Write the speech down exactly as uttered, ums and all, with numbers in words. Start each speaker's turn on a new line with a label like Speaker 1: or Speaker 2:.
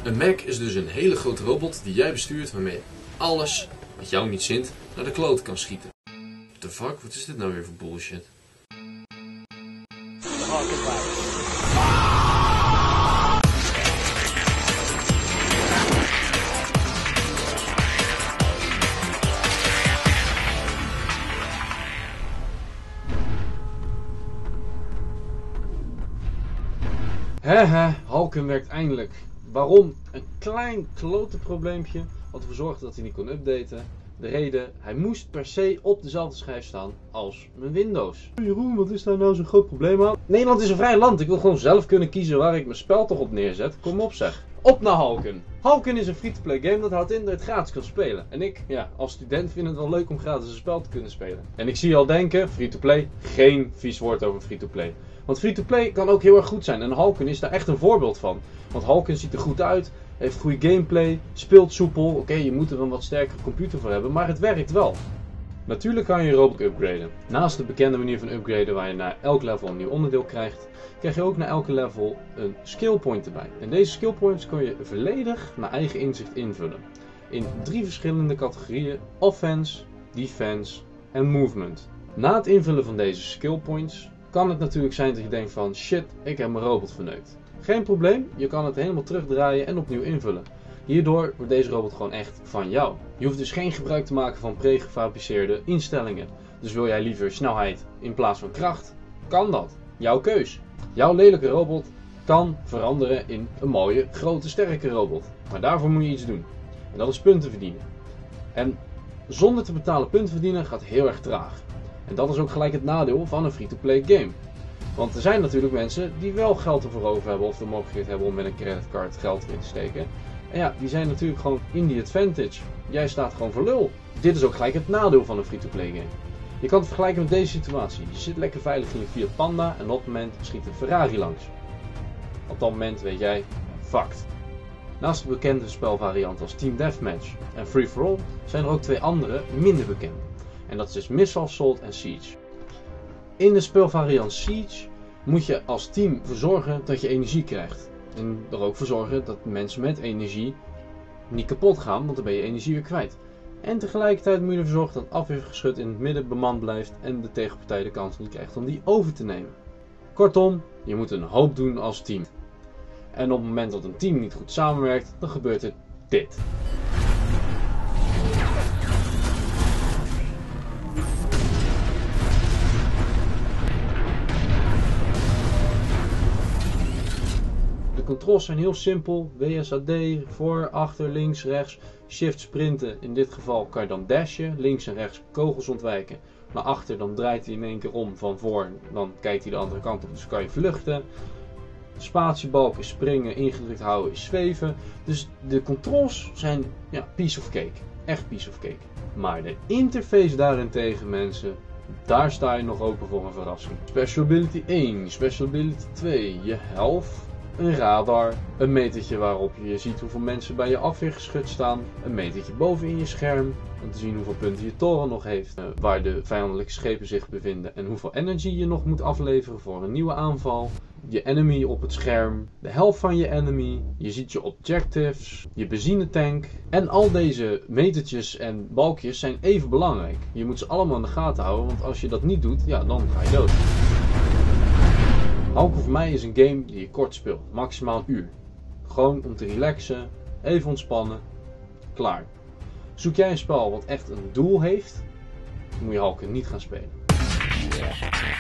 Speaker 1: Een mech is dus een hele grote robot die jij bestuurt waarmee je alles wat jou niet zint naar de kloot kan schieten. What the fuck, wat is dit nou weer voor bullshit?
Speaker 2: Hehe, Halken werkt eindelijk. Waarom? Een klein klote probleempje wat ervoor zorgde dat hij niet kon updaten. De reden, hij moest per se op dezelfde schijf staan als mijn Windows. Jeroen, wat is daar nou zo'n groot probleem aan? Nederland is een vrij land, ik wil gewoon zelf kunnen kiezen waar ik mijn spel toch op neerzet. Kom op zeg. Op naar Halken. Halken is een free-to-play game, dat houdt in dat je het gratis kan spelen. En ik, ja, als student vind het wel leuk om gratis een spel te kunnen spelen. En ik zie je al denken, free-to-play, geen vies woord over free-to-play. Want free-to-play kan ook heel erg goed zijn en Halken is daar echt een voorbeeld van. Want Halken ziet er goed uit, heeft goede gameplay, speelt soepel. Oké, okay, je moet er een wat sterkere computer voor hebben, maar het werkt wel. Natuurlijk kan je je robot upgraden. Naast de bekende manier van upgraden waar je na elk level een nieuw onderdeel krijgt, krijg je ook na elke level een skill point erbij. En deze skill points kun je volledig naar eigen inzicht invullen. In drie verschillende categorieën: offense, defense en movement. Na het invullen van deze skill points kan het natuurlijk zijn dat je denkt van shit, ik heb mijn robot verneukt. Geen probleem, je kan het helemaal terugdraaien en opnieuw invullen. Hierdoor wordt deze robot gewoon echt van jou. Je hoeft dus geen gebruik te maken van pregefabriceerde instellingen. Dus wil jij liever snelheid in plaats van kracht, kan dat. Jouw keus. Jouw lelijke robot kan veranderen in een mooie, grote, sterke robot. Maar daarvoor moet je iets doen. En dat is punten verdienen. En zonder te betalen punten verdienen gaat heel erg traag. En dat is ook gelijk het nadeel van een free-to-play game. Want er zijn natuurlijk mensen die wel geld ervoor over hebben of de mogelijkheid hebben om met een creditcard geld erin te steken. En ja, die zijn natuurlijk gewoon in the advantage. Jij staat gewoon voor lul. Dit is ook gelijk het nadeel van een free-to-play game. Je kan het vergelijken met deze situatie. Je zit lekker veilig in je Fiat Panda en op dat moment schiet een Ferrari langs. Op dat moment weet jij, fucked. Naast de bekende spelvarianten als Team Deathmatch en Free for All zijn er ook twee andere minder bekende. En dat is dus Missile Assault en Siege. In de spelvariant Siege moet je als team ervoor zorgen dat je energie krijgt. En er ook voor zorgen dat mensen met energie niet kapot gaan, want dan ben je energie weer kwijt. En tegelijkertijd moet je ervoor zorgen dat het afweergeschut in het midden bemand blijft en de tegenpartij de kans niet krijgt om die over te nemen. Kortom, je moet een hoop doen als team. En op het moment dat een team niet goed samenwerkt, dan gebeurt er dit. De controls zijn heel simpel. W S A D, voor, achter, links, rechts, shift sprinten. In dit geval kan je dan dashen, links en rechts kogels ontwijken. Naar achter, dan draait hij in één keer om van voor, dan kijkt hij de andere kant op, dus kan je vluchten. Spatiebalk is springen, ingedrukt houden is zweven. Dus de controls zijn ja, piece of cake. Echt piece of cake. Maar de interface daarentegen mensen, daar sta je nog open voor een verrassing. Special ability één, special ability twee, je health. Een radar, een metertje waarop je ziet hoeveel mensen bij je afweergeschut staan, een metertje boven in je scherm om te zien hoeveel punten je toren nog heeft, uh, waar de vijandelijke schepen zich bevinden en hoeveel energy je nog moet afleveren voor een nieuwe aanval, je enemy op het scherm, de helft van je enemy, je ziet je objectives, je benzinetank en al deze metertjes en balkjes zijn even belangrijk. Je moet ze allemaal in de gaten houden, want als je dat niet doet, ja, dan ga je dood. Halken voor mij is een game die je kort speelt, maximaal een uur. Gewoon om te relaxen, even ontspannen, klaar. Zoek jij een spel wat echt een doel heeft, dan moet je Halken niet gaan spelen.